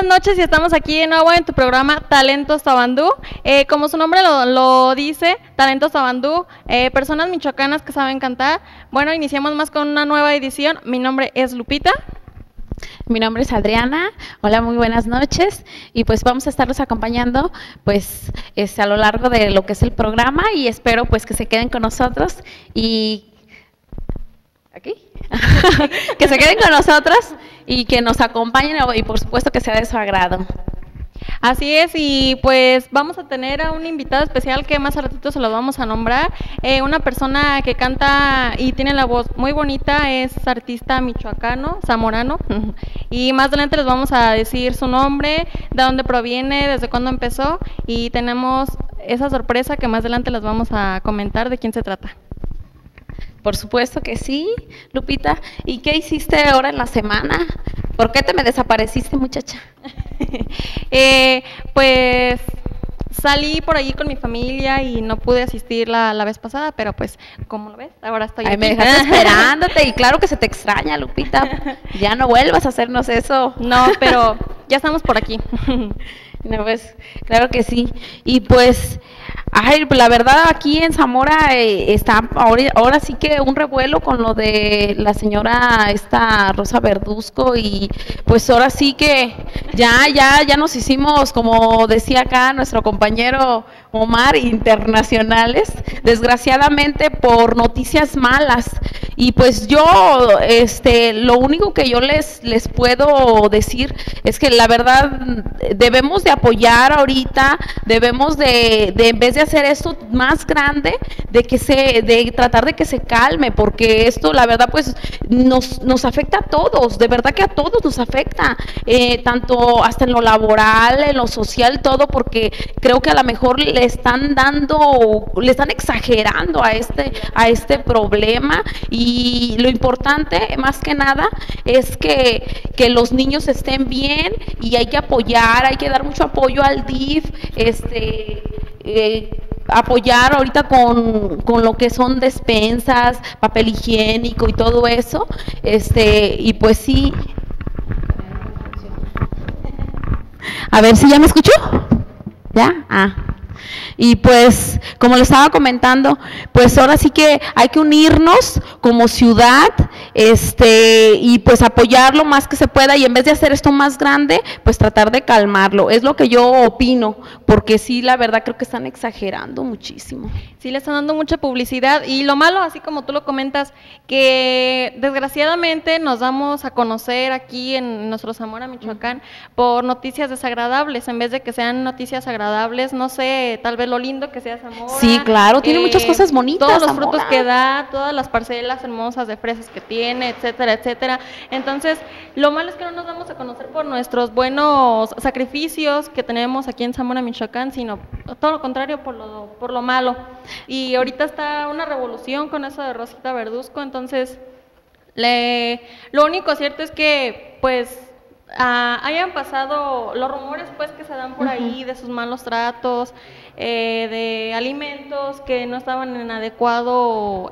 buenas noches y estamos aquí de nuevo en tu programa Talentos Tabandú. Como su nombre lo dice, Talentos Tabandú, personas michoacanas que saben cantar. Bueno, iniciamos más con una nueva edición. Mi nombre es Lupita. Mi nombre es Adriana. Hola, muy buenas noches. Y pues vamos a estarlos acompañando pues a lo largo de lo que es el programa y espero pues que se queden con nosotros y aquí que se queden con nosotros y que nos acompañen y por supuesto que sea de su agrado. Así es, y pues vamos a tener a un invitado especial que más a ratito se lo vamos a nombrar, una persona que canta y tiene la voz muy bonita, es artista michoacano, zamorano, y más adelante les vamos a decir su nombre, de dónde proviene, desde cuándo empezó, y tenemos esa sorpresa que más adelante les vamos a comentar de quién se trata. Por supuesto que sí, Lupita. ¿Y qué hiciste ahora en la semana? ¿Por qué te me desapareciste, muchacha? Pues salí por allí con mi familia y no pude asistir la vez pasada, pero pues, ¿cómo lo ves? Ahora estoy aquí. Me dejaste esperándote y claro que se te extraña, Lupita. Ya no vuelvas a hacernos eso. No, pero ya estamos por aquí. No, pues, claro que sí. Y pues, ay, la verdad aquí en Zamora está ahora sí que un revuelo con lo de la señora esta Rosa Verduzco y pues ahora sí que ya nos hicimos, como decía acá nuestro compañero Omar, internacionales, desgraciadamente por noticias malas. Y pues yo, lo único que yo les puedo decir es que la verdad debemos de apoyar ahorita, debemos de en vez de hacer esto más grande, de tratar de que se calme, porque esto la verdad pues nos afecta a todos, de verdad que a todos nos afecta, tanto hasta en lo laboral, en lo social, todo, porque creo que a lo mejor le están exagerando a este problema y lo importante más que nada es que los niños estén bien y hay que apoyar, hay que dar mucho apoyo al DIF, apoyar ahorita con lo que son despensas, papel higiénico y todo eso, y pues sí. A ver si ya me escuchó. ¿Ya? Y pues, como le estaba comentando, pues ahora sí que hay que unirnos como ciudad, y pues apoyar lo más que se pueda y en vez de hacer esto más grande, pues tratar de calmarlo. Es lo que yo opino, porque sí, la verdad creo que están exagerando muchísimo. Sí, le están dando mucha publicidad y lo malo, así como tú lo comentas, que desgraciadamente nos damos a conocer aquí en nuestro Zamora, Michoacán, por noticias desagradables, en vez de que sean noticias agradables, no sé, tal vez lo lindo que sea Zamora. Sí, claro, tiene muchas cosas bonitas. Todos los Zamora. frutos que da, todas las parcelas hermosas de fresas que tiene, etcétera, etcétera. Entonces, lo malo es que no nos damos a conocer por nuestros buenos sacrificios que tenemos aquí en Zamora, Michoacán, sino todo lo contrario, por lo malo. Y ahorita está una revolución con eso de Rosita Verduzco, entonces, lo único cierto es que, pues, hayan pasado los rumores pues que se dan por ahí de sus malos tratos, de alimentos que no estaban en adecuada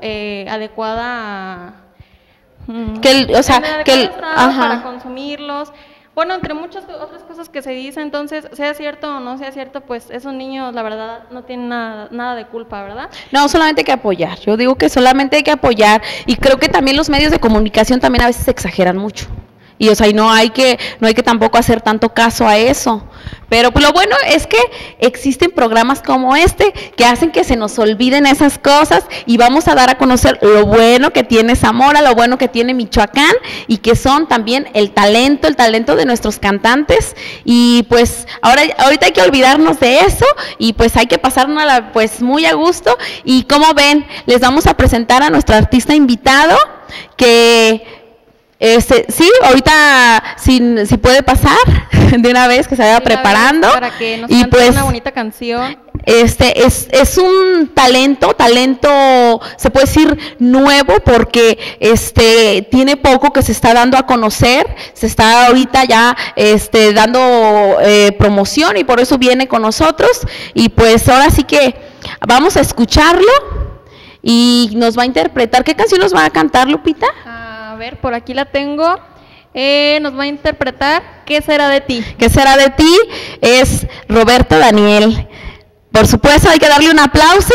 para consumirlos. Bueno, entre muchas otras cosas que se dicen, entonces, sea cierto o no sea cierto, pues esos niños, la verdad, no tienen nada de culpa, ¿verdad? No, solamente hay que apoyar. Yo digo que solamente hay que apoyar y creo que también los medios de comunicación también a veces exageran mucho. Y o sea, y no hay que tampoco hacer tanto caso a eso. Pero pues, lo bueno es que existen programas como este que hacen que se nos olviden esas cosas y vamos a dar a conocer lo bueno que tiene Zamora, lo bueno que tiene Michoacán y que son también el talento de nuestros cantantes y pues ahorita hay que olvidarnos de eso y pues hay que pasárnosla pues muy a gusto y como ven, les vamos a presentar a nuestro artista invitado que sí, ahorita si puede pasar de una vez que se vaya preparando para que nos y cante pues una bonita canción. Es un talento se puede decir nuevo porque tiene poco que se está dando a conocer, se está ahorita ya dando promoción y por eso viene con nosotros y pues ahora sí que vamos a escucharlo y nos va a interpretar. ¿Qué canción nos va a cantar, Lupita? A ver, por aquí la tengo. nos va a interpretar ¿Qué será de ti? ¿Qué será de ti? Es Roberto Daniel. Por supuesto, hay que darle un aplauso.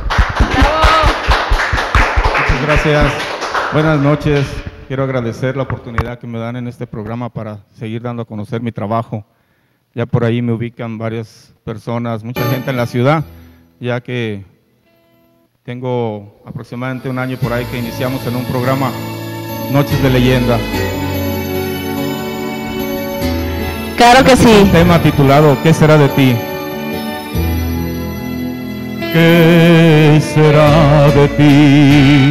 Muchas gracias. Buenas noches. Quiero agradecer la oportunidad que me dan en este programa para seguir dando a conocer mi trabajo. Ya por ahí me ubican varias personas, mucha gente en la ciudad, ya que tengo aproximadamente un año por ahí que iniciamos en un programa Noches de Leyenda. Claro que sí. Un tema titulado ¿Qué será de ti? ¿Qué será de ti?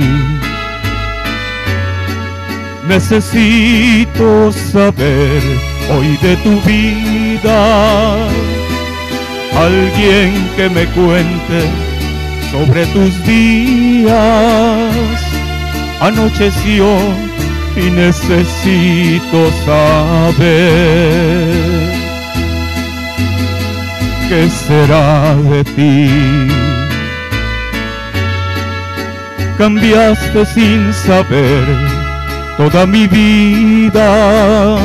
Necesito saber hoy de tu vida, alguien que me cuente sobre tus días. Anocheció y necesito saber ¿qué será de ti? Cambiaste sin saber toda mi vida,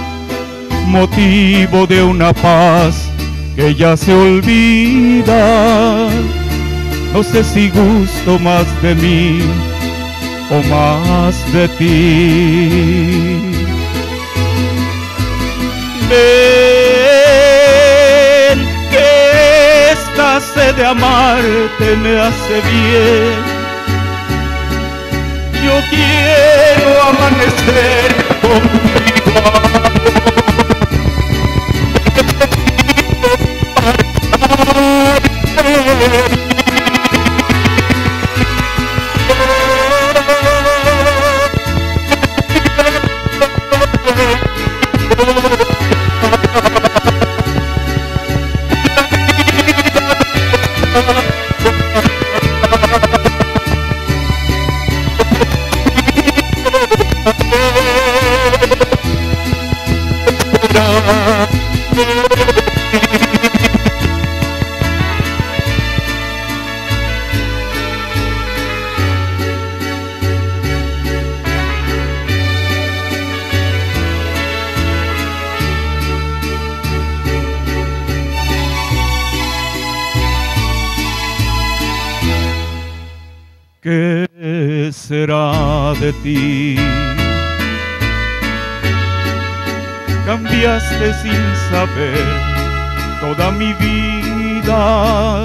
motivo de una paz que ya se olvida. No sé si gusto más de mí o más de ti. Ven, que esta sed de amarte me hace bien. Yo quiero amanecer contigo. ¿Qué será de ti? Cambiaste sin saber toda mi vida,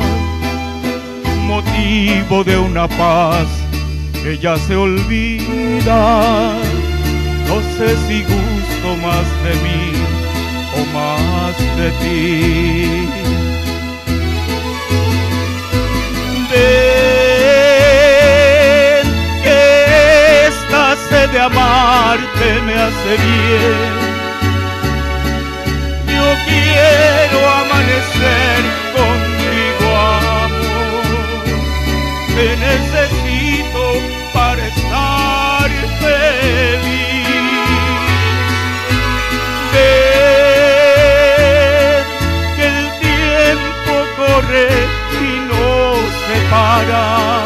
motivo de una paz que ya se olvida. No sé si gusto más de mí o más de ti. De amarte me hace bien. Yo quiero amanecer contigo, amor. Te necesito para estar feliz. Ven, que el tiempo corre y no se para.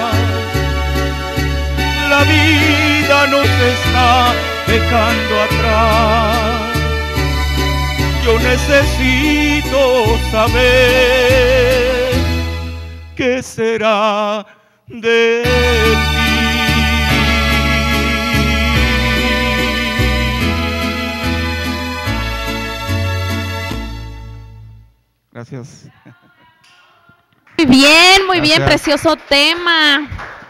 La vida nos está dejando atrás. Yo necesito saber qué será de ti. Gracias. Muy bien, precioso tema.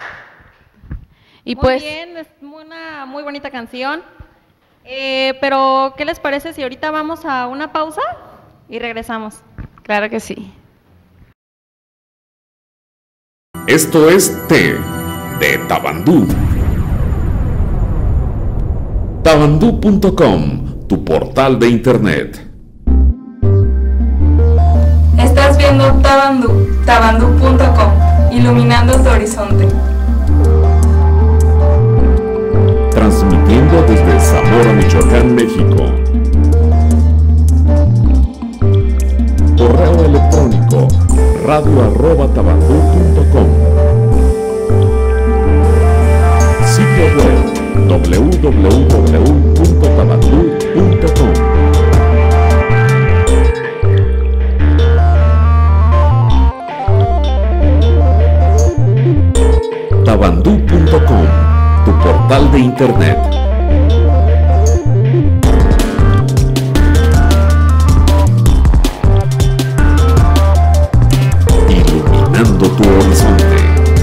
Y muy pues bien, es una muy bonita canción. Pero, ¿qué les parece si ahorita vamos a una pausa y regresamos? claro que sí. Esto es Té de Tabandú. Tabandú.com, tu portal de internet. Estás viendo Tabandú, tabandú.com, iluminando tu horizonte. Transmitiendo desde Zamora, Michoacán, México. Correo electrónico radio@tabandú.com. Sitio web www.tabandú.com. Tabandú.com, tu portal de internet. Iluminando tu horizonte.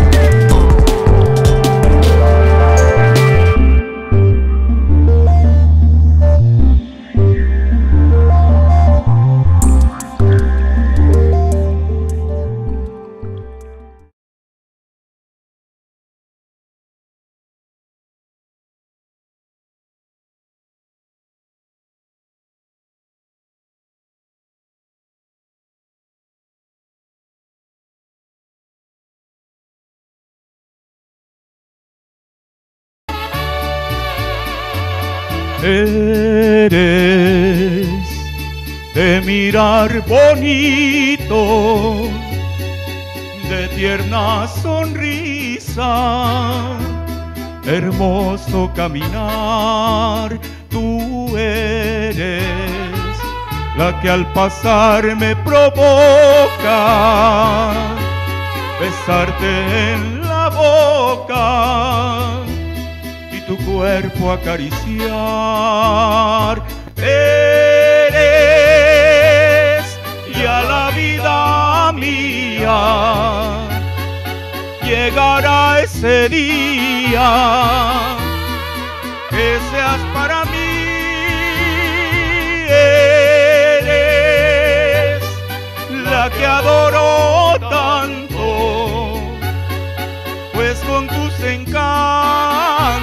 Eres de mirar bonito, de tierna sonrisa, hermoso caminar, tú eres la que al pasar me provoca besarte en la boca y tu cuerpo acariciar. Eres ya la vida mía, llegará ese día que seas para mí. Eres la que adoro tanto, pues con tus encantos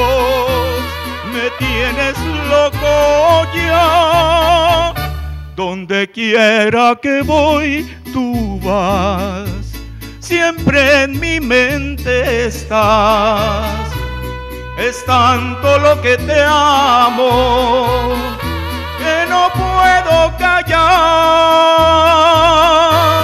me tienes loco ya. Donde quiera que voy, tú vas, siempre en mi mente estás. Es tanto lo que te amo que no puedo callar.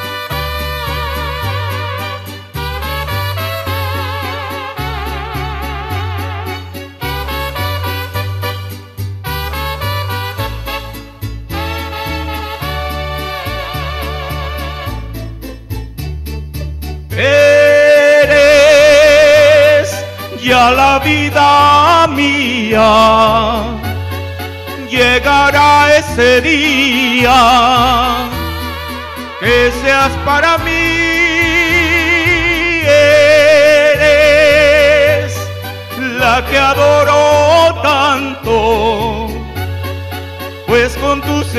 Eres ya la vida mía, llegará ese día que seas para mí. Eres la que adoro tanto, pues con tus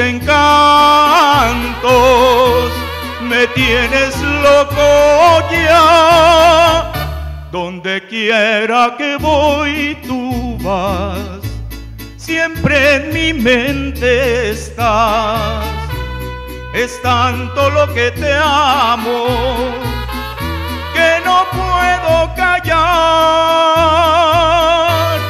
encantos me tienes loco ya. Donde quiera que voy, tú vas, siempre en mi mente estás. Es tanto lo que te amo que no puedo callar.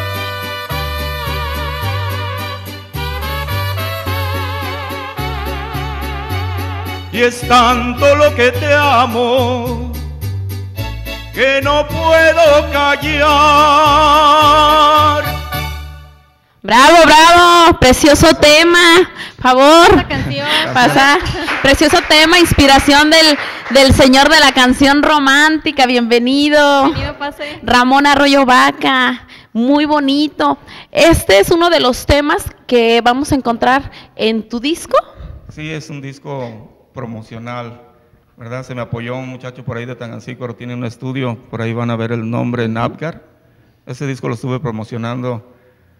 Y es tanto lo que te amo que no puedo callar. Bravo, bravo, precioso tema, favor, Esta canción. pasar, precioso tema, inspiración del señor de la canción romántica, bienvenido, Bienvenido, pase. Ramón Arroyo Vaca, muy bonito. Este es uno de los temas que vamos a encontrar en tu disco. Sí, es un disco promocional, ¿verdad? Se me apoyó un muchacho por ahí de Tangancícuaro, tiene un estudio, por ahí van a ver el nombre, Napgar. Ese disco lo estuve promocionando.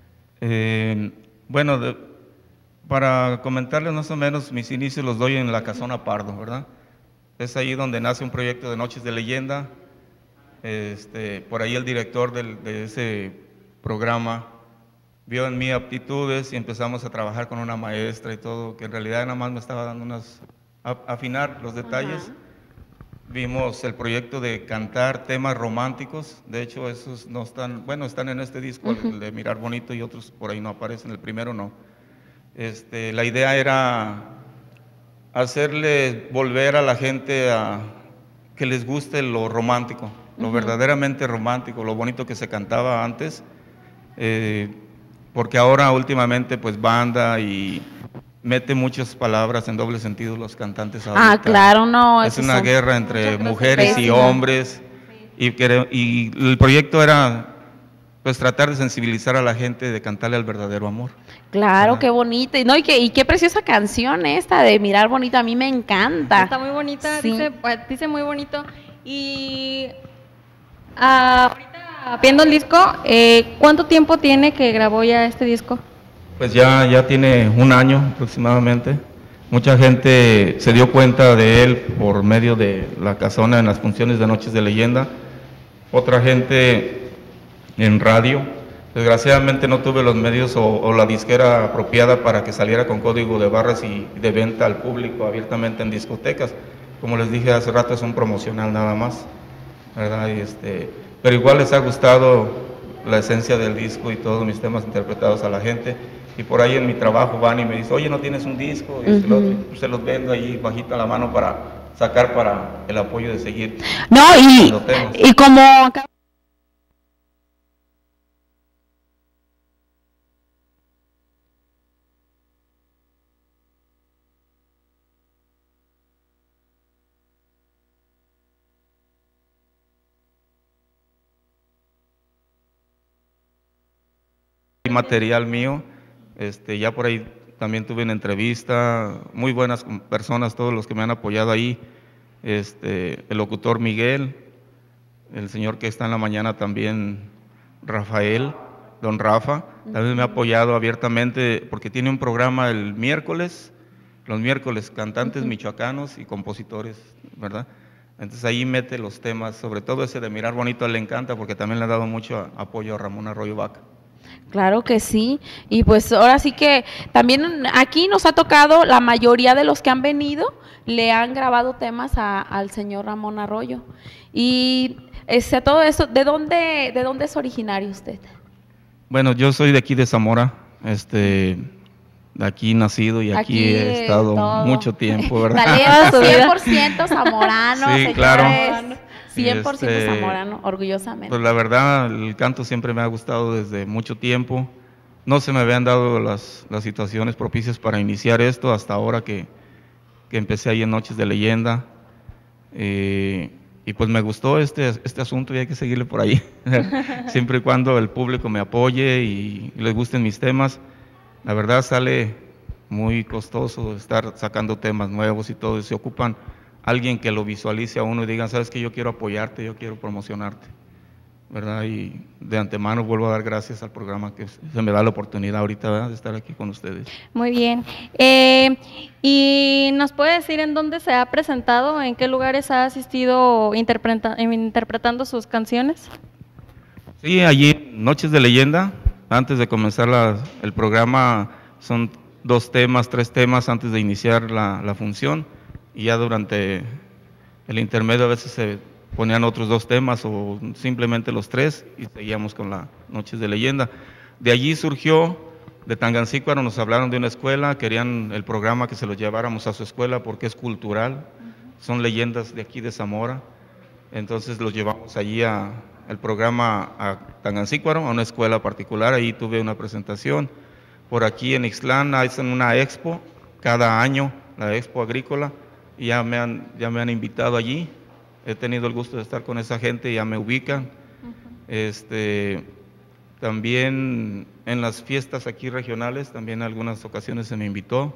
Bueno, para comentarles más o menos, mis inicios los doy en la Casona Pardo, ¿verdad? Es ahí donde nace un proyecto de Noches de Leyenda. Por ahí el director de ese programa vio en mí aptitudes y empezamos a trabajar con una maestra y todo, que en realidad nada más me estaba dando afinar los detalles. Ajá. Vimos el proyecto de cantar temas románticos, de hecho esos no están, bueno, están en este disco, el de Mirar Bonito, y otros por ahí no aparecen, el primero no. La idea era hacerle volver a la gente a que les guste lo romántico, lo verdaderamente romántico, lo bonito que se cantaba antes, porque ahora últimamente pues banda y mete muchas palabras en doble sentido los cantantes ahorita. Ah, claro, no. Es esos una son- guerra entre Muchas mujeres y groserías. hombres y el proyecto era pues tratar de sensibilizar a la gente, de cantarle al verdadero amor. Claro, Ajá. qué bonito. Y, no, y qué preciosa canción esta de Mirar Bonito, a mí me encanta. Está muy bonita, Sí. dice muy bonito. Y ahorita viendo el disco, ¿cuánto tiempo tiene que grabó ya este disco? Pues ya tiene un año aproximadamente. Mucha gente se dio cuenta de él por medio de la casona en las funciones de Noches de Leyenda. Otra gente en radio. Desgraciadamente no tuve los medios o la disquera apropiada para que saliera con código de barras y de venta al público abiertamente en discotecas. Como les dije hace rato, es un promocional nada más, ¿verdad? Pero igual les ha gustado la esencia del disco y todos mis temas interpretados a la gente. Y por ahí en mi trabajo van y me dicen, oye, ¿no tienes un disco? Y lo otro, pues se los vendo ahí bajita la mano para sacar para el apoyo de seguir. No, haciendo temas. y como acá Material mío, ya por ahí también tuve una entrevista, muy buenas personas, todos los que me han apoyado ahí, el locutor Miguel, el señor que está en la mañana también, Rafael, don Rafa, también me ha apoyado abiertamente porque tiene un programa el miércoles, los miércoles, cantantes michoacanos y compositores, ¿verdad? Entonces ahí mete los temas, sobre todo ese de Mirar Bonito, a él le encanta porque también le ha dado mucho apoyo a Ramón Arroyo Vaca. claro que sí, y pues ahora sí que también aquí nos ha tocado, la mayoría de los que han venido le han grabado temas al señor Ramón Arroyo. Y todo eso, ¿de dónde es originario usted? Bueno, yo soy de aquí de Zamora, de aquí nacido y aquí he estado todo. mucho tiempo, ¿verdad? Talento 100% zamorano, Sí, señores. claro. 100% zamorano, orgullosamente. Pues la verdad, el canto siempre me ha gustado desde mucho tiempo. No se me habían dado las situaciones propicias para iniciar esto hasta ahora que empecé ahí en Noches de Leyenda. Y pues me gustó este asunto y hay que seguirle por ahí. Siempre y cuando el público me apoye y les gusten mis temas. La verdad sale muy costoso estar sacando temas nuevos y todo. Y se ocupan alguien que lo visualice a uno y diga, sabes que yo quiero apoyarte, yo quiero promocionarte, ¿verdad? Y de antemano vuelvo a dar gracias al programa que se me da la oportunidad ahorita, ¿verdad?, de estar aquí con ustedes. Muy bien. ¿Y nos puede decir en dónde se ha presentado, en qué lugares ha asistido interpretando sus canciones? Sí, allí Noches de Leyenda, antes de comenzar el programa, son 2 temas, 3 temas antes de iniciar la función, y ya durante el intermedio a veces se ponían otros 2 temas o simplemente los 3 y seguíamos con la Noches de Leyenda. De allí surgió, de Tangancícuaro nos hablaron de una escuela, querían el programa que se los lleváramos a su escuela porque es cultural, son leyendas de aquí de Zamora, entonces los llevamos allí el programa a Tangancícuaro, a una escuela particular, ahí tuve una presentación. Por aquí en Ixtlán hacen una expo cada año, la expo agrícola, y ya me han invitado allí. He tenido el gusto de estar con esa gente, ya me ubican. También en las fiestas aquí regionales, también en algunas ocasiones se me invitó.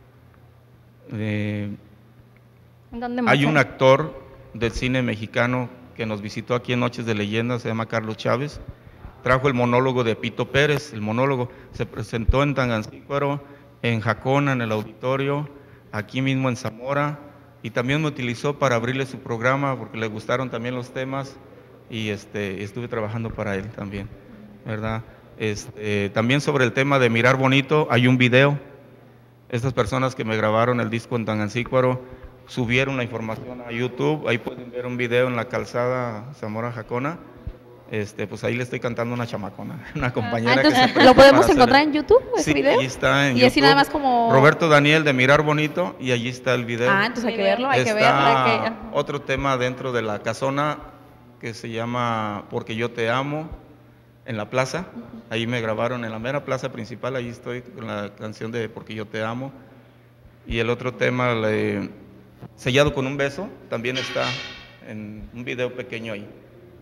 ¿Dónde más? Hay un actor del cine mexicano que nos visitó aquí en Noches de Leyenda, se llama Carlos Chávez. Trajo el monólogo de Pito Pérez, el monólogo se presentó en Tangancícuaro, en Jacona, en el auditorio, aquí mismo en Zamora, y también me utilizó para abrirle su programa porque le gustaron también los temas y estuve trabajando para él también, ¿verdad? También sobre el tema de Mirar Bonito hay un video. Estas personas que me grabaron el disco en Tangancícuaro subieron la información a YouTube, ahí pueden ver un video en la calzada Zamora-Jacona. Pues ahí le estoy cantando una chamacona, una compañera que se Entonces, prestó ¿lo podemos para encontrar hacer en YouTube, ese Sí, video? ahí está en Y así YouTube. nada más como... Roberto Daniel de Mirar Bonito, y allí está el video. entonces hay que verlo, hay que Está verlo. otro tema dentro de la casona que se llama Porque yo te amo, en la plaza. Ahí me grabaron en la mera plaza principal, ahí estoy con la canción de Porque yo te amo. Y el otro tema, Sellado con un beso, también está en un video pequeño ahí.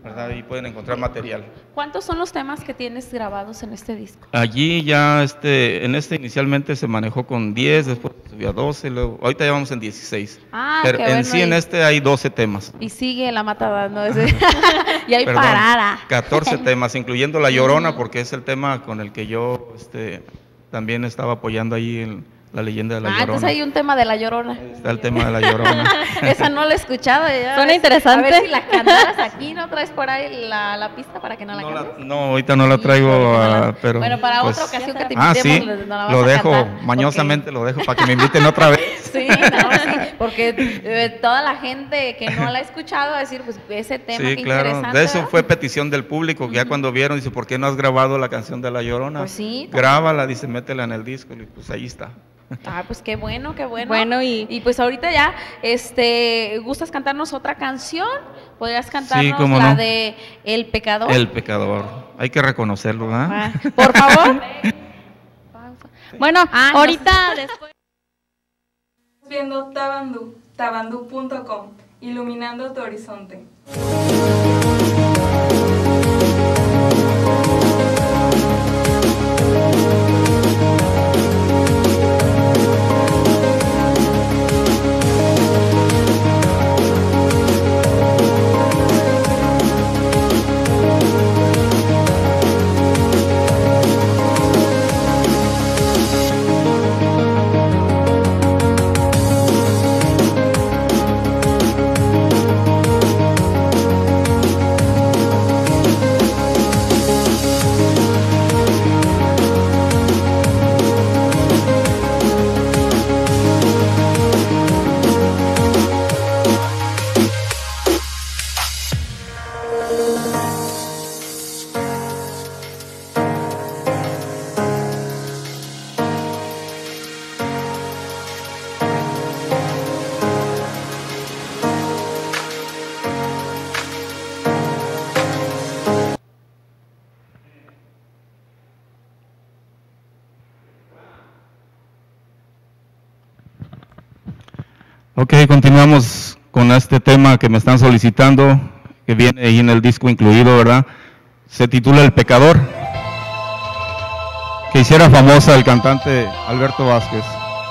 ¿verdad? Ahí pueden encontrar material. ¿Cuántos son los temas que tienes grabados en este disco? Allí ya, en inicialmente se manejó con 10, después subió a 12, luego, ahorita ya vamos en 16. Ah, pero qué en bueno, sí en y- hay 12 temas. Y sigue la matada, ¿no? Y hay Perdón, parada. 14 temas, incluyendo La Llorona, porque es el tema con el que yo también estaba apoyando ahí en la leyenda de La Llorona. Entonces hay un tema de La Llorona. Está el tema de La Llorona. Esa no la he escuchado. Ya Suena ves. interesante. A ver si la cantaras aquí, ¿no? Traes por ahí la pista para que no la cantes. No, ahorita no la traigo, pero... Bueno, para pues, otra ocasión que te sí, invitemos, no la vas lo a dejo, cantar, mañosamente lo dejo para que me inviten otra vez. Sí, no, sí, porque toda la gente que no la ha escuchado va a decir, pues ese tema, Sí, qué claro, interesante. de eso ¿verdad? fue petición del público, que ya cuando vieron, dice, ¿por qué no has grabado la canción de La Llorona? Pues sí. Grábala, dice, métela en el disco, y pues ahí está. Ah, pues qué bueno, qué bueno. Bueno, y pues ahorita ya, ¿gustas cantarnos otra canción? ¿Podrías cantarnos cómo la no. de El Pecador? El pecador, hay que reconocerlo, ¿verdad? Ah, por favor. bueno, Ah, ahorita después. Viendo Tabandú, tabandú.com, iluminando tu horizonte. Ok, continuamos con este tema que me están solicitando, que viene ahí en el disco incluido, ¿verdad? Se titula El Pecador, que hiciera famosa el cantante Alberto Vázquez.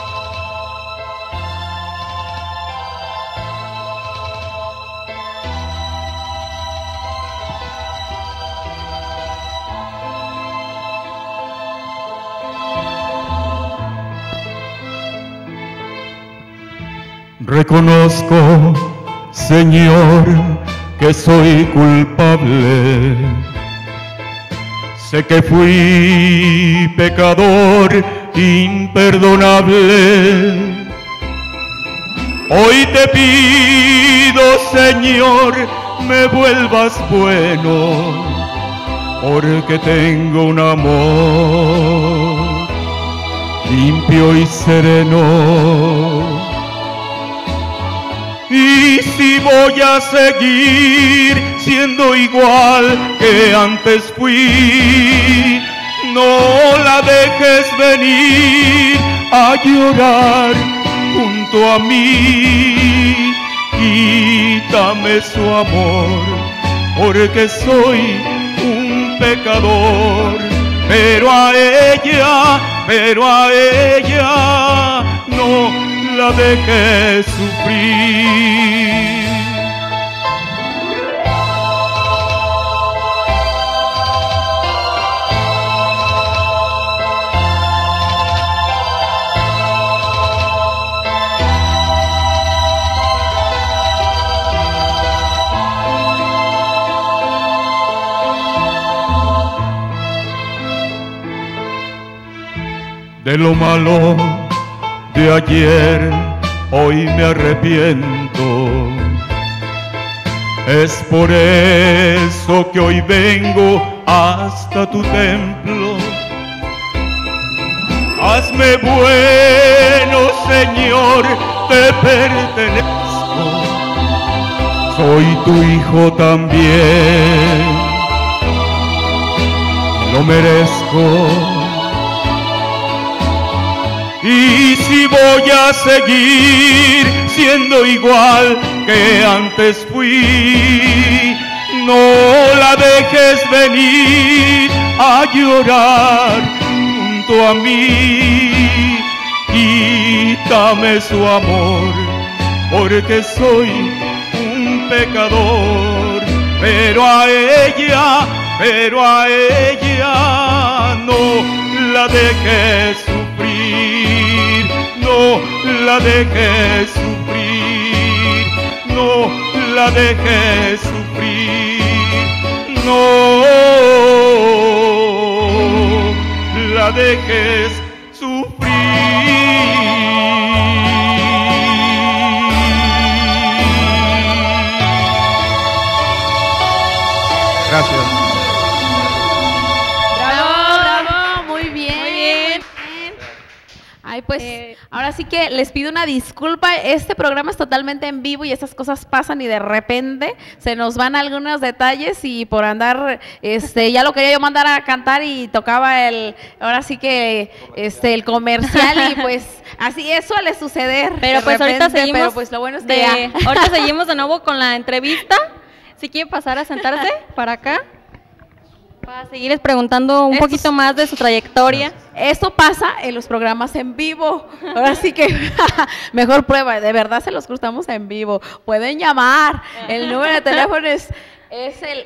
Reconozco, Señor, que soy culpable. Sé que fui pecador imperdonable. Hoy te pido, Señor, me vuelvas bueno, porque tengo un amor limpio y sereno. Y si voy a seguir siendo igual que antes fui, no la dejes venir a llorar junto a mí. Quítame su amor, porque soy un pecador. Pero a ella no la dejes sufrir. De lo malo de ayer, hoy me arrepiento. Es por eso que hoy vengo hasta tu templo. Hazme bueno, Señor, te pertenezco. Soy tu hijo también, lo merezco. Y si voy a seguir siendo igual que antes fui, no la dejes venir a llorar junto a mí. Quítame su amor, porque soy un pecador, pero a ella no la dejes sufrir, no la dejes sufrir, no la dejes sufrir, no la dejes sufrir. Gracias. Bravo, muy bien. Ay, pues ahora sí que les pido una disculpa. Este programa es totalmente en vivo y estas cosas pasan y de repente se nos van algunos detalles y por andar, ya lo quería yo mandar a cantar y tocaba ahora sí que el comercial y pues así suele suceder. Pero de pues ahorita repente, seguimos. pero pues lo bueno es que ahorita seguimos de nuevo con la entrevista. Si quiere pasar a sentarse para acá, para seguirles preguntando un poquito más de su trayectoria. Esto pasa en los programas en vivo. Ahora sí que mejor prueba. De verdad se los cruzamos en vivo. Pueden llamar. El número de teléfono es el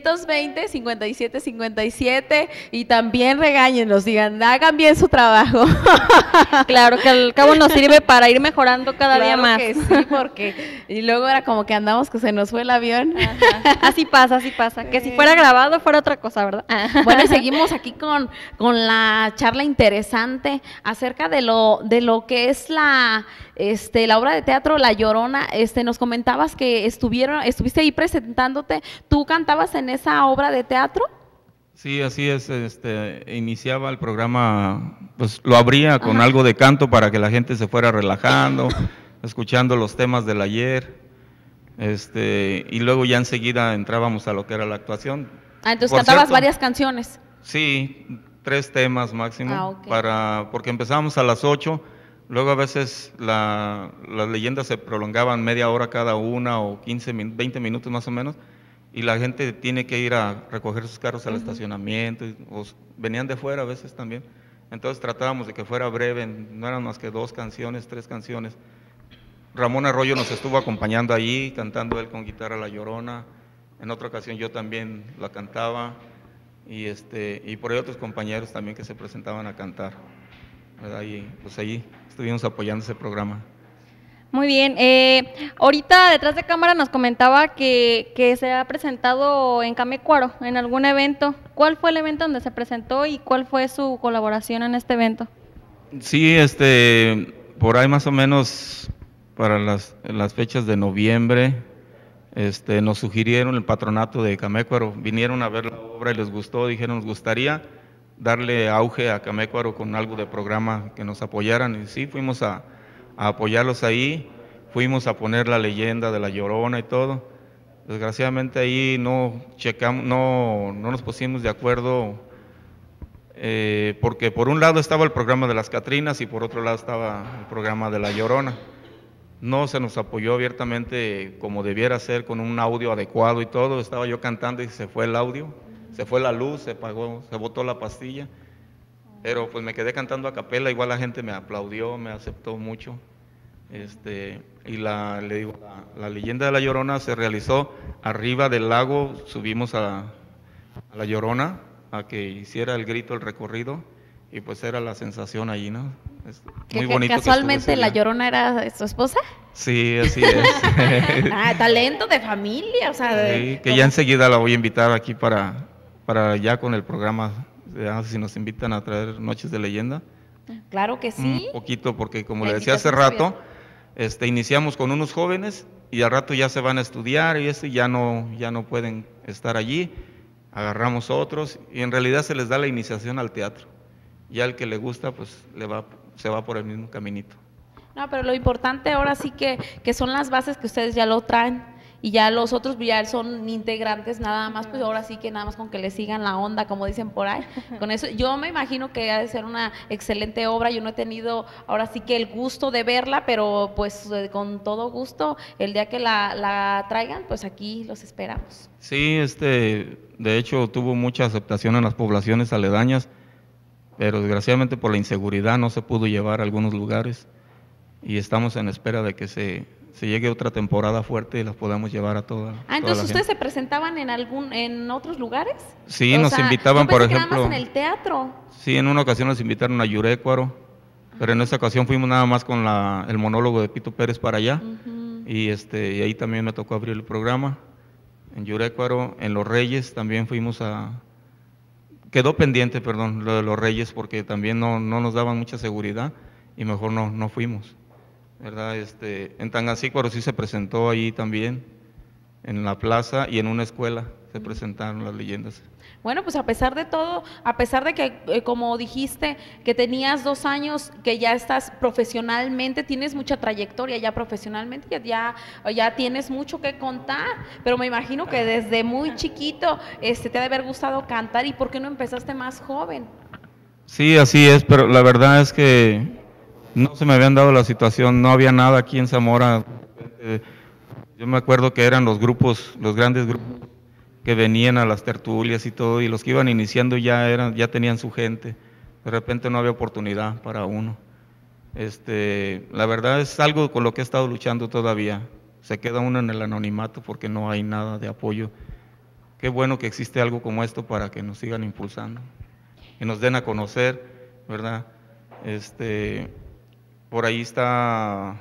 520-5757 y también regáñenos, digan, hagan bien su trabajo. Claro, que al cabo nos sirve para ir mejorando cada día más. Que sí, porque y luego era como que andamos que se nos fue el avión. Ajá. Así pasa. Que si fuera grabado fuera otra cosa, ¿verdad? Bueno, y seguimos aquí con la charla interesante acerca de lo que es la obra de teatro La Llorona. Nos comentabas que estuviste ahí presentándote. ¿Tú cantabas en esa obra de teatro? Sí, así es. Iniciaba el programa, pues lo abría con algo de canto para que la gente se fuera relajando, escuchando los temas del ayer. Y luego ya enseguida entrábamos a lo que era la actuación. Entonces Por cantabas cierto, varias canciones. Sí, 3 temas máximo, Okay. porque empezábamos a las 8, luego a veces las leyendas se prolongaban media hora cada una o 20 minutos más o menos, y la gente tiene que ir a recoger sus carros al estacionamiento, o venían de fuera a veces también, entonces tratábamos de que fuera breve, no eran más que 2 canciones, 3 canciones. Ramón Arroyo nos estuvo acompañando allí, cantando él con guitarra La Llorona, en otra ocasión yo también la cantaba, y por ahí otros compañeros también que se presentaban a cantar, ¿verdad? Y pues allí estuvimos apoyando ese programa. Muy bien. Ahorita detrás de cámara nos comentaba que se ha presentado en Camécuaro en algún evento. ¿Cuál fue el evento donde se presentó y cuál fue su colaboración en este evento? Sí, por ahí más o menos para las fechas de noviembre, nos sugirieron el patronato de Camécuaro, vinieron a ver la obra y les gustó, dijeron, nos gustaría darle auge a Camécuaro con algo de programa que nos apoyaran, y sí, fuimos a apoyarlos ahí, fuimos a poner la leyenda de La Llorona y todo. Desgraciadamente ahí no nos pusimos de acuerdo, porque por un lado estaba el programa de las Catrinas y por otro lado estaba el programa de La Llorona. No se nos apoyó abiertamente como debiera ser, con un audio adecuado y todo. Estaba yo cantando y se fue el audio, se fue la luz, se apagó, se botó la pastilla. Pero pues me quedé cantando a capela, igual la gente me aplaudió, me aceptó mucho. Y la leyenda de La Llorona se realizó arriba del lago, subimos a La Llorona a que hiciera el grito, el recorrido, y pues era la sensación allí, ¿no? Muy bonito. Casualmente La Llorona era su esposa. Sí, así es. Talento de familia, o sea. Sí, que ya enseguida la voy a invitar aquí para ya con el programa, si nos invitan a traer Noches de Leyenda. Claro que sí. Un poquito, porque como le decía hace rato, iniciamos con unos jóvenes y al rato ya se van a estudiar y eso, y ya no pueden estar allí. Agarramos otros y en realidad se les da la iniciación al teatro. Ya el que le gusta, pues se va por el mismo caminito. No, pero lo importante ahora sí que son las bases que ustedes ya lo traen y ya los otros ya son integrantes nada más, pues ahora sí que nada más con que le sigan la onda, como dicen por ahí. Con eso, yo me imagino que ha de ser una excelente obra. Yo no he tenido ahora sí que el gusto de verla, pero pues con todo gusto, el día que la traigan, pues aquí los esperamos. Sí, de hecho tuvo mucha aceptación en las poblaciones aledañas, pero desgraciadamente por la inseguridad no se pudo llevar a algunos lugares y estamos en espera de que se llegue otra temporada fuerte y las podamos llevar a toda Entonces la ustedes gente. se presentaban en otros lugares. Sí, O nos sea, invitaban, yo pensé por que nada más ejemplo, en el teatro. sí, en una ocasión nos invitaron a Yurécuaro, pero en esa ocasión fuimos nada más con el monólogo de Pito Pérez para allá, y y ahí también me tocó abrir el programa, en Yurécuaro. En Los Reyes también quedó pendiente, perdón, lo de Los Reyes, porque también no nos daban mucha seguridad y mejor no fuimos, ¿verdad? En Tangancícuaro sí se presentó ahí también, en la plaza y en una escuela se presentaron las leyendas. Bueno, pues a pesar de todo, a pesar de que, como dijiste, que tenías 2 años, que ya estás profesionalmente, tienes mucha trayectoria ya profesionalmente, ya tienes mucho que contar, pero me imagino que desde muy chiquito te ha de haber gustado cantar. ¿Y por qué no empezaste más joven? Sí, así es, pero la verdad es que no se me habían dado la situación, no había nada aquí en Zamora. Yo me acuerdo que eran los grandes grupos que venían a las tertulias y todo, y los que iban iniciando ya tenían su gente. De repente no había oportunidad para uno. La verdad es algo con lo que he estado luchando todavía. Se queda uno en el anonimato porque no hay nada de apoyo. Qué bueno que existe algo como esto para que nos sigan impulsando, que nos den a conocer, ¿verdad? Por ahí está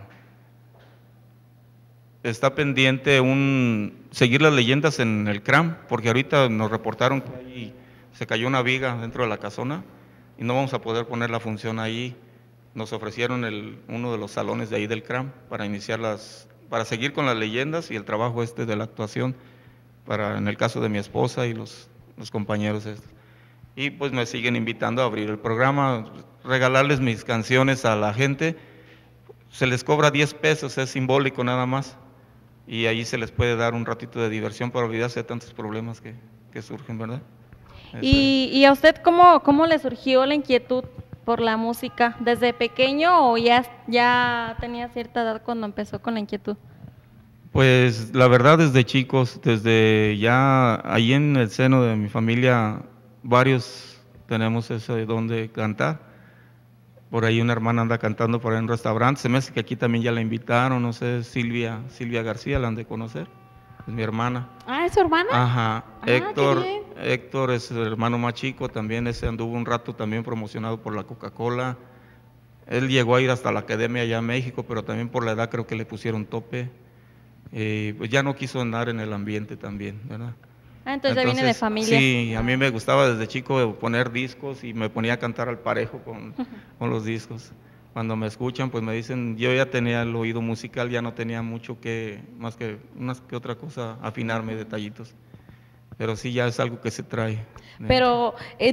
pendiente seguir las leyendas en el CRAM, porque ahorita nos reportaron que ahí se cayó una viga dentro de la casona y no vamos a poder poner la función ahí. Nos ofrecieron uno de los salones de ahí del CRAM para para seguir con las leyendas y el trabajo de la actuación, en el caso de mi esposa y los compañeros estos. Y pues me siguen invitando a abrir el programa, regalarles mis canciones a la gente. Se les cobra 10 pesos, es simbólico nada más, y ahí se les puede dar un ratito de diversión para olvidarse de tantos problemas que surgen, ¿verdad? ¿Y a usted cómo le surgió la inquietud por la música? ¿Desde pequeño o ya tenía cierta edad cuando empezó con la inquietud? Pues la verdad desde chicos, desde ya ahí en el seno de mi familia, varios tenemos ese don de cantar. Por ahí una hermana anda cantando por ahí en un restaurante, se me hace que aquí también ya la invitaron, no sé, Silvia García, la han de conocer, es mi hermana. Ah, ¿es su hermana? Ajá, qué bien. Héctor es el hermano más chico, también ese anduvo un rato también promocionado por la Coca-Cola. Él llegó a ir hasta la academia allá en México, pero también por la edad creo que le pusieron tope. Pues ya no quiso andar en el ambiente también, ¿verdad? Entonces ya viene de familia. Sí, a mí me gustaba desde chico poner discos y me ponía a cantar al parejo con los discos. Cuando me escuchan, pues me dicen, yo ya tenía el oído musical, ya no tenía mucho más que otra cosa, afinarme detallitos. Pero sí, ya es algo que se trae. Pero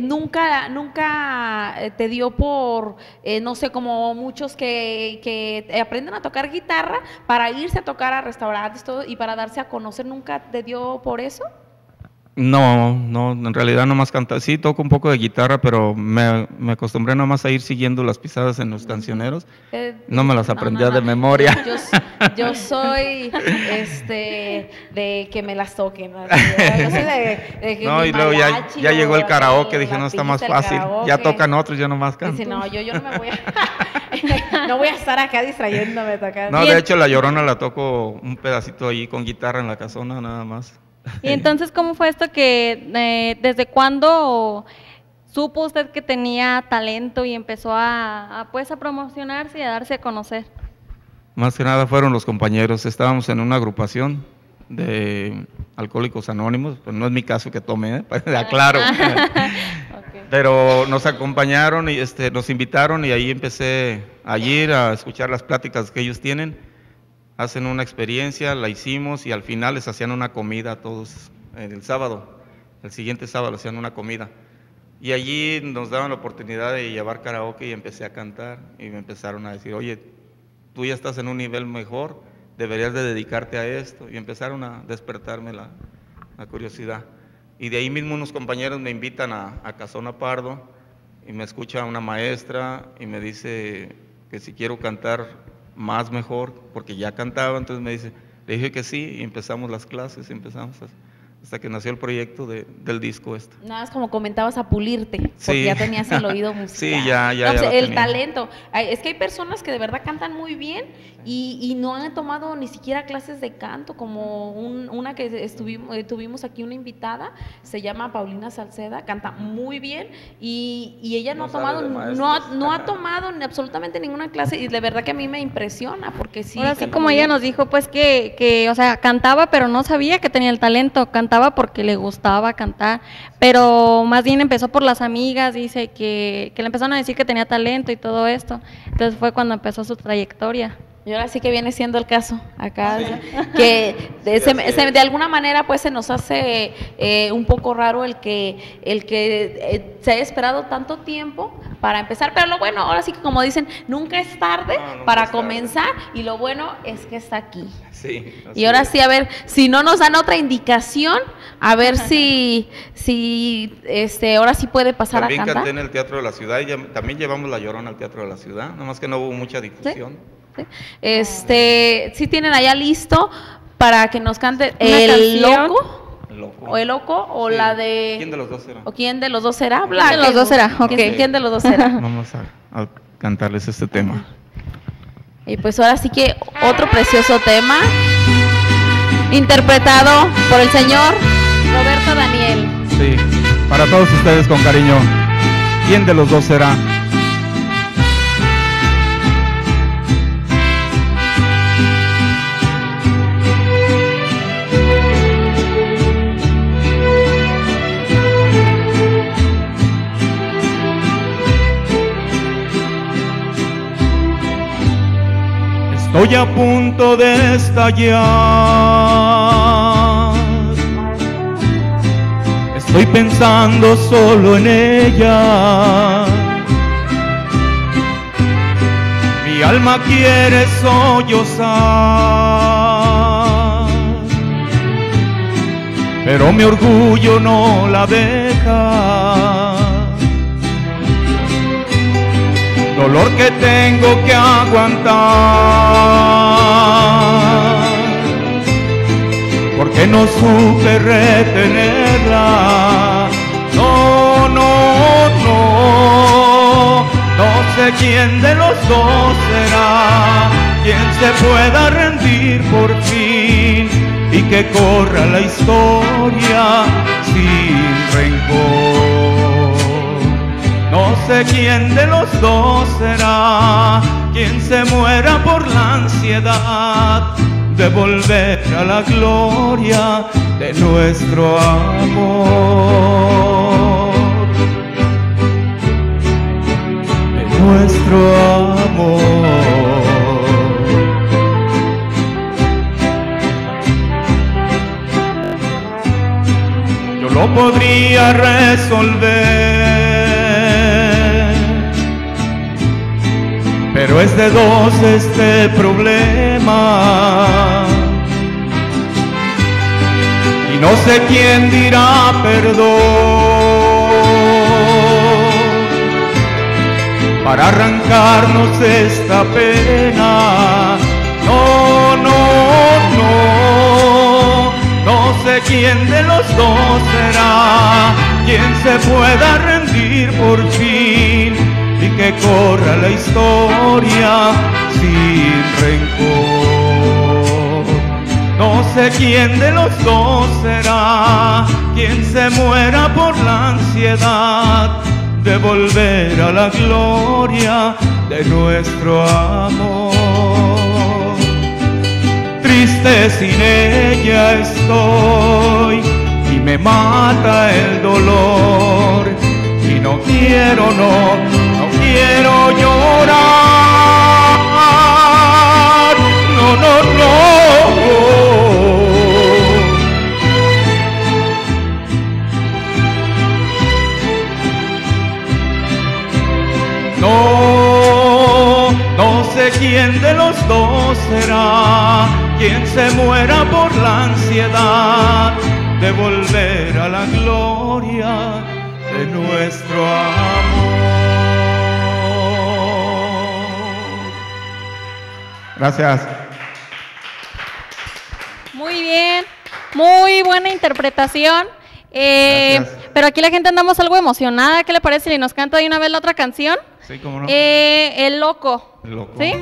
nunca te dio por, no sé, como muchos que aprenden a tocar guitarra para irse a tocar a restaurantes todo, y para darse a conocer, ¿nunca te dio por eso? No, en realidad nomás cantar. Sí, toco un poco de guitarra, pero me acostumbré nomás a ir siguiendo las pisadas en los cancioneros. No me las aprendía de memoria. Yo soy de que me las toquen. ¿No? Yo soy de que no, y luego ya llegó el karaoke, dije, no, está más fácil. Ya tocan otros, yo nomás canto. Dice, no, yo no me voy a... no voy a estar acá distrayéndome tocando. No, de hecho, La Llorona la toco un pedacito ahí con guitarra en la casona, nada más. Y entonces, ¿cómo fue esto que desde cuándo supo usted que tenía talento y empezó a promocionarse y a darse a conocer? Más que nada fueron los compañeros. Estábamos en una agrupación de Alcohólicos Anónimos, pues no es mi caso que tomé, aclaro. Okay. Pero nos acompañaron y nos invitaron y ahí empecé a ir a escuchar las pláticas que ellos tienen. Hacen una experiencia, la hicimos y al final les hacían una comida a todos el siguiente sábado hacían una comida. Y allí nos daban la oportunidad de llevar karaoke y empecé a cantar y me empezaron a decir, oye, tú ya estás en un nivel mejor, deberías de dedicarte a esto. Y empezaron a despertarme la curiosidad. Y de ahí mismo unos compañeros me invitan a Casona Pardo, y me escucha una maestra y me dice que si quiero cantar más mejor, porque ya cantaba, entonces me dice, le dije que sí, y empezamos las clases, hasta que nació el proyecto del disco este. Nada más como comentabas, a pulirte, porque Sí. ya tenías el oído musical. Sí, ya No, pues, lo el tenía. talento. Es que hay personas que de verdad cantan muy bien y no han tomado ni siquiera clases de canto, como una que tuvimos aquí, una invitada, se llama Paulina Salceda, canta muy bien y ella no ha sabe tomado, de maestros. no ha tomado absolutamente ninguna clase, y de verdad que a mí me impresiona, porque sí. Ahora sí, canta como muy ella bien. nos dijo, pues que, o sea, cantaba, pero no sabía que tenía el talento, cantaba porque le gustaba cantar, pero más bien empezó por las amigas, dice que le empezaron a decir que tenía talento y todo esto, entonces fue cuando empezó su trayectoria. Y ahora sí que viene siendo el caso acá, que de alguna manera pues se nos hace un poco raro el que se haya esperado tanto tiempo para empezar, pero lo bueno, ahora sí que como dicen, nunca es tarde Nunca para es tarde. comenzar, y lo bueno es que está aquí. Sí, Y ahora sí, a ver, si no nos dan otra indicación, a ver si ahora sí puede pasar también a cantar. canté en el Teatro de la Ciudad, y también llevamos La Llorona al Teatro de la Ciudad, nada más que no hubo mucha difusión. ¿Sí? Sí tienen allá listo para que nos cante Una El canción. Loco, Loco. o El Loco, o Sí. la de... ¿Quién de los dos será? ¿O quién de los dos será? ¿Quién de los dos será? Ok. ¿Quién de los dos será? Vamos a cantarles este tema. Y pues ahora sí que otro precioso tema, interpretado por el señor Roberto Daniel. Sí, para todos ustedes con cariño. ¿Quién de los dos será? Estoy a punto de estallar. Estoy pensando solo en ella. Mi alma quiere sollozar, pero mi orgullo no la deja. Dolor que tengo que aguantar, porque no supe retenerla. No, no, no, no sé quién de los dos será quien se pueda rendir por fin y que corra la historia sin rencor. No sé quién de los dos será quien se muera por la ansiedad de volver a la gloria de nuestro amor, de nuestro amor. Yo lo podría resolver, pero es de dos este problema, y no sé quién dirá perdón para arrancarnos esta pena. No, no, no, no sé quién de los dos será quien se pueda rendir por fin y que corra la historia sin rencor. No sé quién de los dos será quien se muera por la ansiedad de volver a la gloria de nuestro amor. Triste sin ella estoy y me mata el dolor, y no quiero, no quiero llorar, no, no, no. No, no sé quién de los dos será quien se muera por la ansiedad de volver a la gloria de nuestro amor. Gracias. Muy bien, muy buena interpretación. Pero aquí la gente andamos algo emocionada. ¿Qué le parece si nos canta de una vez la otra canción? Sí, cómo no. El Loco. El Loco. ¿Sí?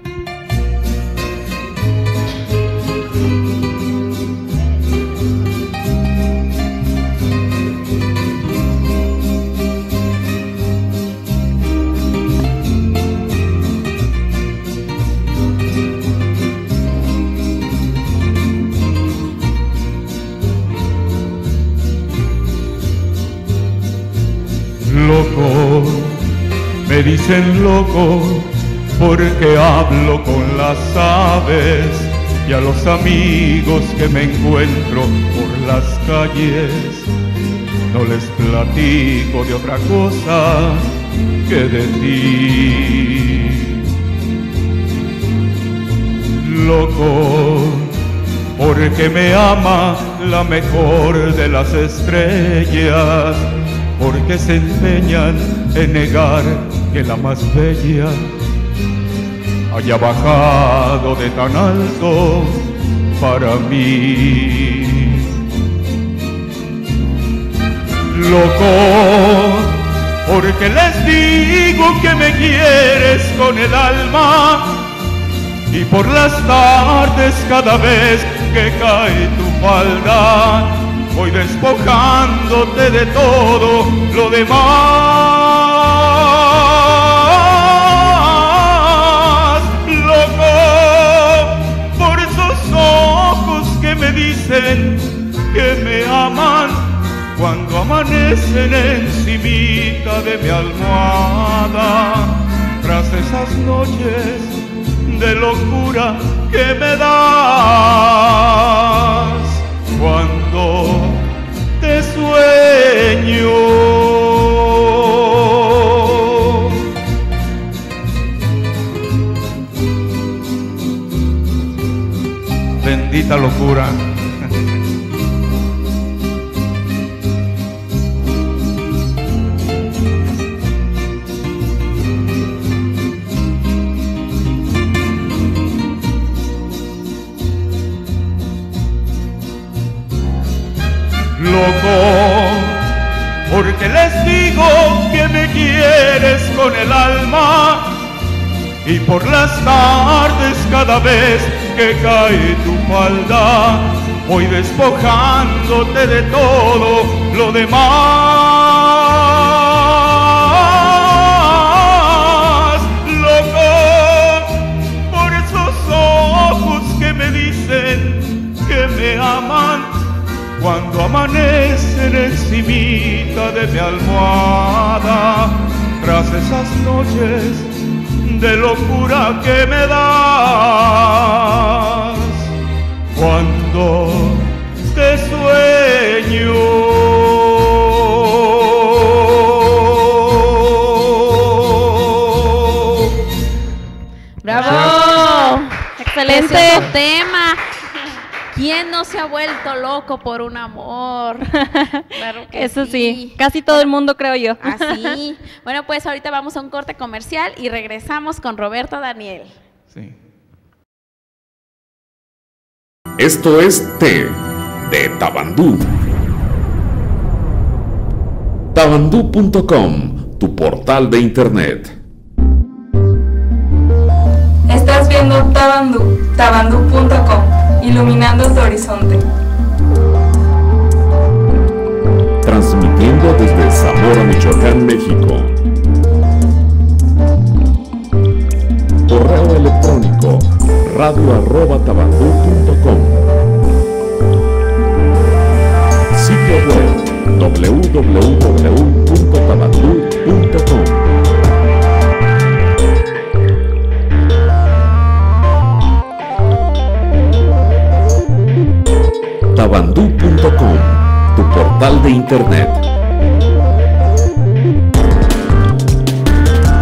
Loco, me dicen loco porque hablo con las aves y a los amigos que me encuentro por las calles no les platico de otra cosa que de ti. Loco, porque me ama la mejor de las estrellas, porque se empeñan en negar que la más bella haya bajado de tan alto para mí. Loco, porque les digo que me quieres con el alma y por las tardes cada vez que cae tu falda voy despojándote de todo lo demás. Loco, por esos ojos que me dicen que me aman cuando amanecen encimita de mi almohada, tras esas noches de locura que me das cuando te sueño. Bendita locura. Loco, porque les digo que me quieres con el alma y por las tardes cada vez que cae tu falda voy despojándote de todo lo demás. Loco, por esos ojos que me dicen que me aman cuando amanecen encimita de mi almohada, tras esas noches de locura que me das, cuando te sueño. ¡Bravo! Excelente tema. ¿Quién no se ha vuelto loco por un amor? Claro que Eso sí, casi todo el mundo, creo yo. Así. Bueno, pues ahorita vamos a un corte comercial y regresamos con Roberto Daniel. Sí. Esto es Té de Tabandú. Tabandú.com, tu portal de internet. Estás viendo Tabandú, tabandú.com, iluminando tu horizonte. Transmitiendo desde Zamora, Michoacán, México. Correo electrónico radio@tabandú.com. Sitio web www.tabandú.com. Tabandú.com, tu portal de internet.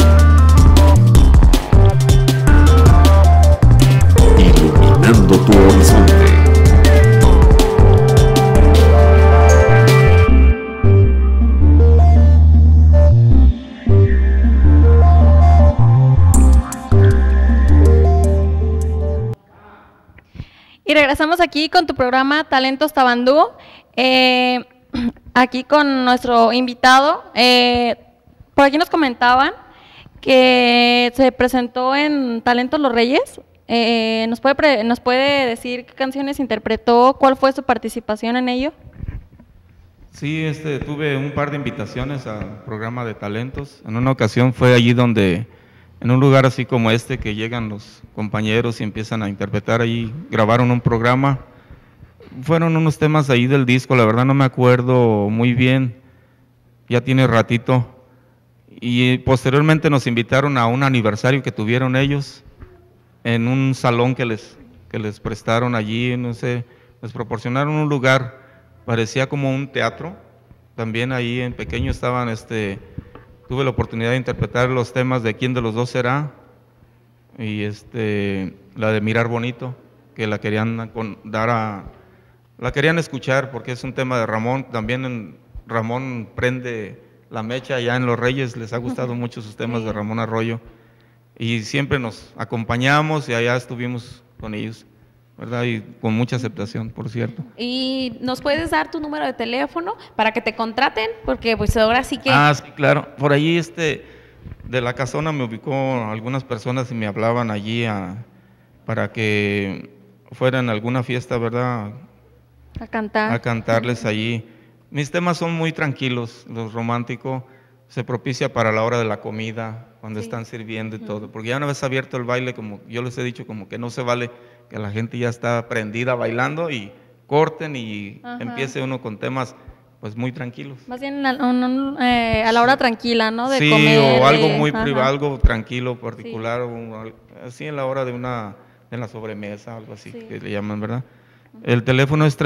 Iluminando tu Y regresamos aquí con tu programa Talentos Tabandú, aquí con nuestro invitado. Por aquí nos comentaban que se presentó en Talentos Los Reyes. ¿Nos puede decir qué canciones interpretó? ¿Cuál fue su participación en ello? Sí, tuve un par de invitaciones al programa de talentos. En una ocasión fue allí donde, en un lugar así como este, que llegan los compañeros y empiezan a interpretar ahí, grabaron un programa. Fueron unos temas ahí del disco, la verdad no me acuerdo muy bien, ya tiene ratito. Y posteriormente nos invitaron a un aniversario que tuvieron ellos, en un salón que les prestaron allí, no sé, les proporcionaron un lugar. Parecía como un teatro, también ahí en pequeño estaban, tuve la oportunidad de interpretar los temas de ¿Quién de los dos será? Y la de Mirar Bonito, que la querían la querían escuchar porque es un tema de Ramón, también Ramón prende la mecha allá en Los Reyes, les ha gustado mucho sus temas de Ramón Arroyo, y siempre nos acompañamos y allá estuvimos con ellos, ¿verdad? Y con mucha aceptación, por cierto. ¿Y nos puedes dar tu número de teléfono para que te contraten? Porque pues ahora sí que... Ah, sí, claro. Por allí de la casona me ubicó algunas personas y me hablaban allí para que fueran a alguna fiesta, ¿verdad? A cantar. A cantarles allí. Mis temas son muy tranquilos, los románticos. Se propicia para la hora de la comida, cuando están sirviendo y todo. Porque ya una vez abierto el baile, como yo les he dicho, como que no se vale que la gente ya está prendida bailando y corten y empiece uno con temas pues muy tranquilos. Más bien a la hora tranquila, ¿no? De sí, comer. O algo muy privado, algo tranquilo, particular, así en la hora de la sobremesa, algo así que le llaman, ¿verdad? El teléfono es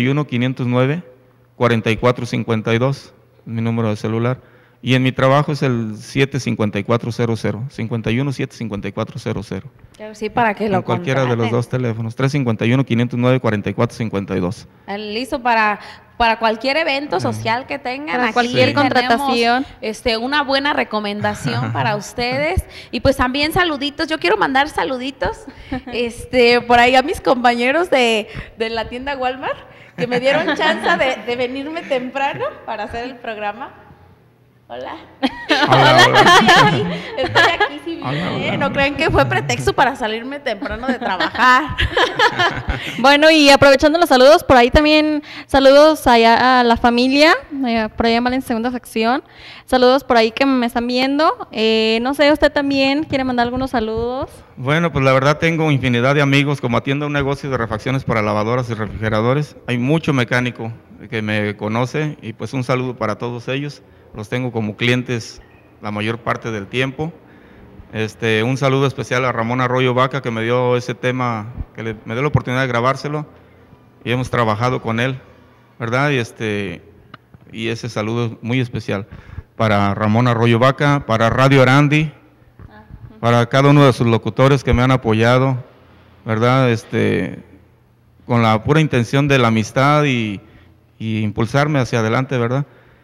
351-509-4452, mi número de celular. Y en mi trabajo es el 75400, 51-75400. Sí, para que lo cualquiera de los dos teléfonos, 351-509-4452. Listo para cualquier evento social que tengan. Para aquí cualquier contratación. Una buena recomendación para ustedes. Y pues también saluditos. Yo quiero mandar saluditos por ahí a mis compañeros de la tienda Walmart, que me dieron chance de venirme temprano para hacer el programa. Hola. Hola. Estoy aquí, sí, bien. No crean que fue pretexto para salirme temprano de trabajar. Bueno, y aprovechando los saludos, por ahí también saludos allá a la familia, por allá en segunda sección. Saludos por ahí que me están viendo. No sé, ¿usted también quiere mandar algunos saludos? Bueno, pues la verdad tengo infinidad de amigos. Como atiendo un negocio de refacciones para lavadoras y refrigeradores, hay mucho mecánico que me conoce y pues un saludo para todos ellos. Los tengo como clientes la mayor parte del tiempo. Un saludo especial a Ramón Arroyo Vaca, que me dio ese tema, me dio la oportunidad de grabárselo y hemos trabajado con él, ¿verdad? Y ese saludo muy especial para Ramón Arroyo Vaca, para Radio Arandi, para cada uno de sus locutores que me han apoyado, ¿verdad? Con la pura intención de la amistad y impulsarme hacia adelante, ¿verdad?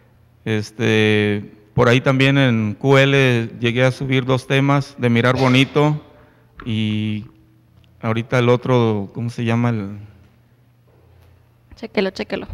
Por ahí también en QL llegué a subir 2 temas de Mirar Bonito y ahorita el otro, ¿cómo se llama? Chéquelo.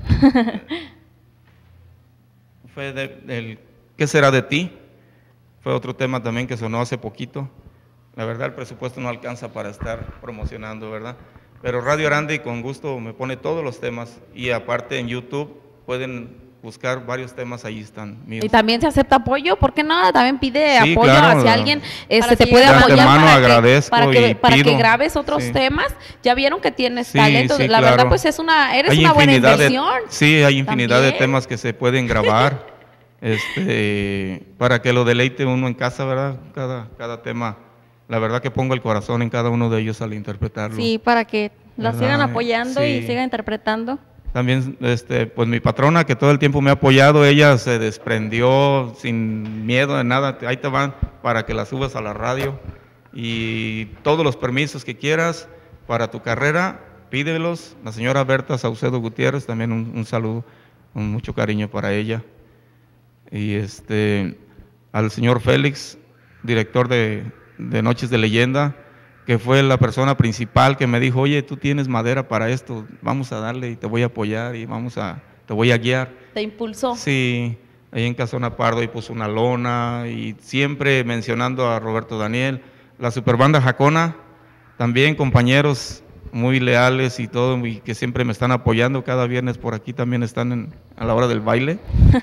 Fue ¿Qué será de ti? Fue otro tema también que sonó hace poquito. La verdad el presupuesto no alcanza para estar promocionando, ¿verdad? Pero Radio Arandi con gusto me pone todos los temas y aparte en YouTube pueden buscar varios temas, ahí están míos. Y también se acepta apoyo, ¿por qué no? También pide sí, apoyo claro, hacia alguien, para te que puede apoyar para que pido. grabes otros temas. Ya vieron que tienes talento, sí, la claro. verdad pues eres una buena inversión. Sí, hay infinidad también de temas que se pueden grabar, para que lo deleite uno en casa, ¿verdad? Cada tema, la verdad que pongo el corazón en cada uno de ellos al interpretarlo. Sí, para que la sigan apoyando y Sí. sigan interpretando. También, pues mi patrona que todo el tiempo me ha apoyado, ella se desprendió sin miedo de nada, ahí te van para que la subas a la radio y todos los permisos que quieras para tu carrera, pídelos. La señora Berta Saucedo Gutiérrez, también un saludo, con mucho cariño para ella. Y al señor Félix, director de Noches de Leyenda, que fue la persona principal que me dijo, oye, tú tienes madera para esto, vamos a darle y te voy a apoyar y te voy a guiar. ¿Te impulsó? Sí, ahí en Casona Pardo y puso una lona y siempre mencionando a Roberto Daniel, la Superbanda Jacona, también compañeros muy leales y todo, y que siempre me están apoyando, cada viernes por aquí también están a la hora del baile.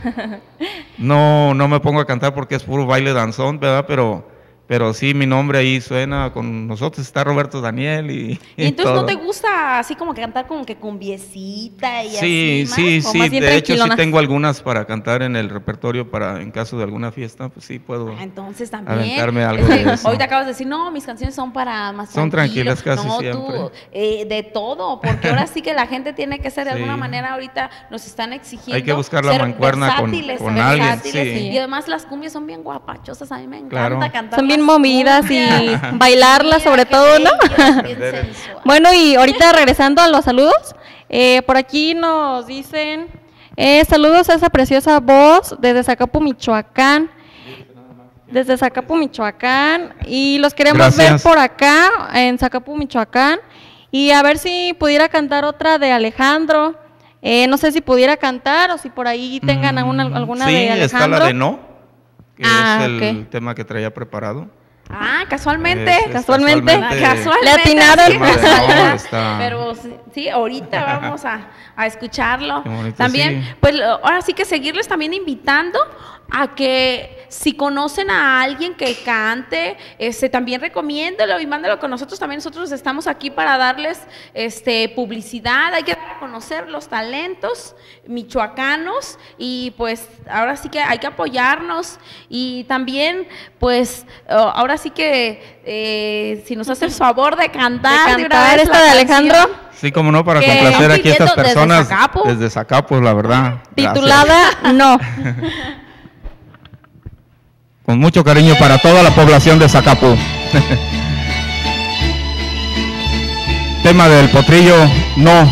No me pongo a cantar porque es puro baile danzón, ¿verdad? Pero sí, mi nombre ahí suena, con nosotros está Roberto Daniel ¿Y entonces todo. no te gusta así como que cantar como que cumbiecita y Sí, así más? sí, de hecho sí tengo algunas para cantar en el repertorio en caso de alguna fiesta, pues sí puedo entonces también aventarme algo de eso. Ahorita acabas de decir, no, mis canciones son para más Son tranquilo. tranquilas casi no, siempre. Tú, de todo, porque ahora sí que la gente tiene que ser de Sí. alguna manera, ahorita nos están exigiendo Hay que buscar la ser mancuerna con alguien, versátiles, sí. y además las cumbias son bien guapachosas, a mí me encanta Claro. cantar. Son bien las movidas y cumbias. bailarlas sobre Mira, todo, qué ¿no? bello, bien sensual. Bueno, y ahorita regresando a los saludos, por aquí nos dicen, saludos a esa preciosa voz desde Zacapu, Michoacán. Desde Zacapu, Michoacán. Y los queremos Gracias. ver por acá, en Zacapu, Michoacán. Y a ver si pudiera cantar otra de Alejandro. No sé si pudiera cantar o si por ahí tengan alguna sí, de Alejandro. está la de No, que Ah, es el ok. tema que traía preparado. Casualmente, Casualmente. casualmente, Le atinaron. sí, Madre, casualidad. no, está- Pero sí, ahorita vamos a escucharlo. Qué bonito, También, sí. pues ahora sí que seguirles también invitando a que si conocen a alguien que cante, también recomiéndelo y mándelo con nosotros. También nosotros estamos aquí para darles publicidad. Hay que dar a conocer los talentos michoacanos y pues ahora sí que hay que apoyarnos y también pues ahora sí que si nos hace el favor de cantar, De una cantar vez esta la de canción Alejandro. Sí, como no, para Que complacer están aquí a estas pidiendo desde personas Zacapu. desde Zacapu, la verdad. Gracias. Titulada No. Con mucho cariño para toda la población de Zacapu. Tema del potrillo, No.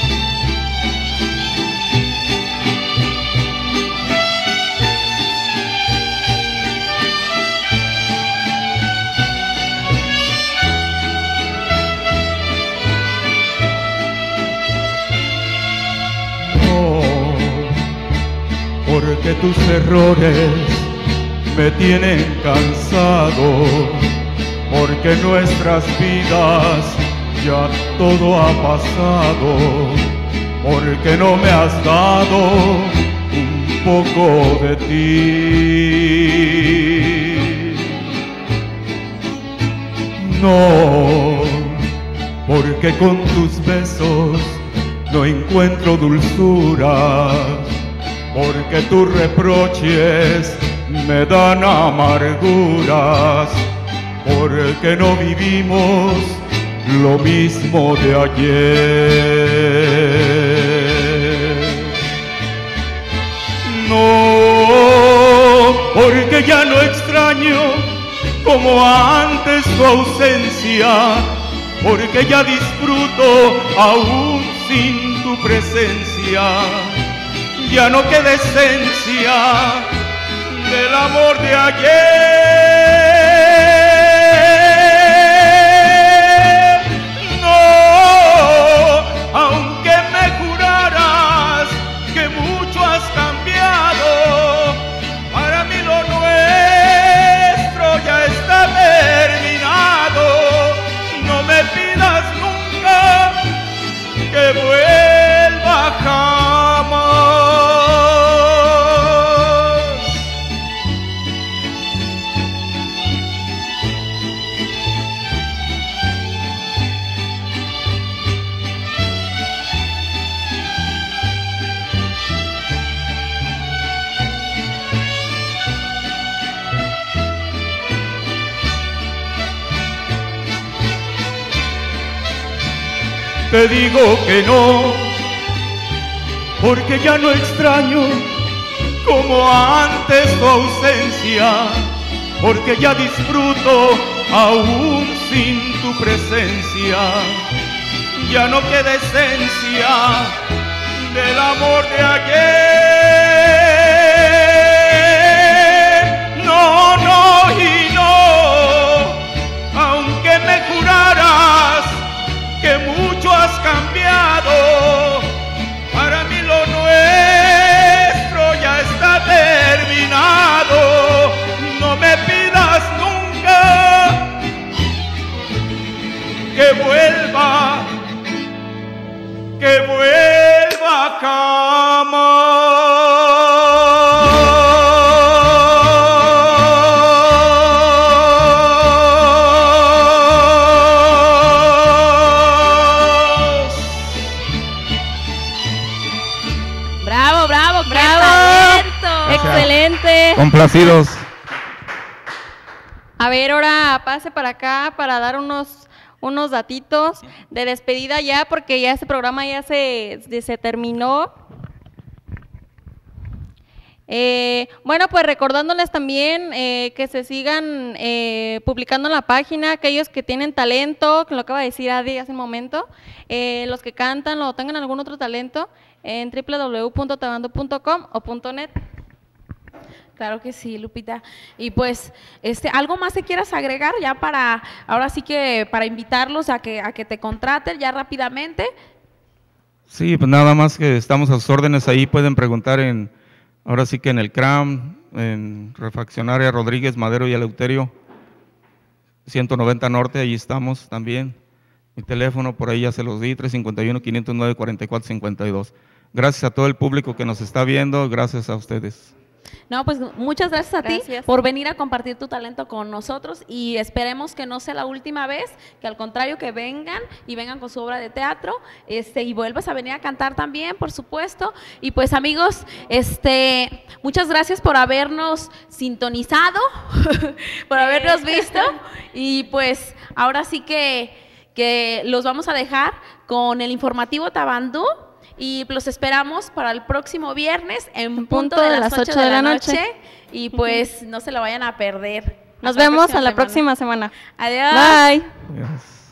No, porque tus errores me tienen cansado, porque nuestras vidas ya todo ha pasado, porque no me has dado un poco de ti. No, porque con tus besos no encuentro dulzura, porque tus reproches me dan amarguras, porque no vivimos lo mismo de ayer. No, porque ya no extraño como antes tu ausencia, porque ya disfruto aún sin tu presencia. Ya no queda esencia del amor de ayer. No, aunque me juraras que mucho has cambiado, para mí lo nuestro ya está terminado. No me pidas nunca que vuelva jamás. Te digo que no, porque ya no extraño como antes tu ausencia, porque ya disfruto aún sin tu presencia. Ya no queda esencia del amor de ayer. No, no y no, aunque me juraras Gracias. Excelente. Complacidos. A ver, ahora pase para acá para dar unos datitos de despedida ya, porque ya este programa ya se terminó. Bueno, pues recordándoles también que se sigan publicando en la página aquellos que tienen talento, que lo acaba de decir Adi hace un momento, los que cantan o tengan algún otro talento en www.tabandu.com o .net. Claro que sí, Lupita. Y pues, ¿algo más que quieras agregar ya ahora sí que para invitarlos a que te contraten ya rápidamente? Sí, pues nada más que estamos a sus órdenes, ahí pueden preguntar ahora sí que en el CRAM, en Refaccionaria Rodríguez, Madero y Eleuterio, 190 Norte, ahí estamos también. Mi teléfono por ahí ya se los di, 351-509-4452. Gracias a todo el público que nos está viendo, gracias a ustedes. No, pues muchas gracias a ti Gracias. por venir a compartir tu talento con nosotros y esperemos que no sea la última vez, que al contrario que vengan con su obra de teatro, y vuelvas a venir a cantar también, por supuesto. Y pues amigos, muchas gracias por habernos sintonizado, por habernos visto y pues ahora sí que los vamos a dejar con el informativo Tabandú. Y los esperamos para el próximo viernes en punto de las 8 de la noche. Y pues no se lo vayan a perder. Nos vemos a la próxima semana. Adiós. Bye. Gracias.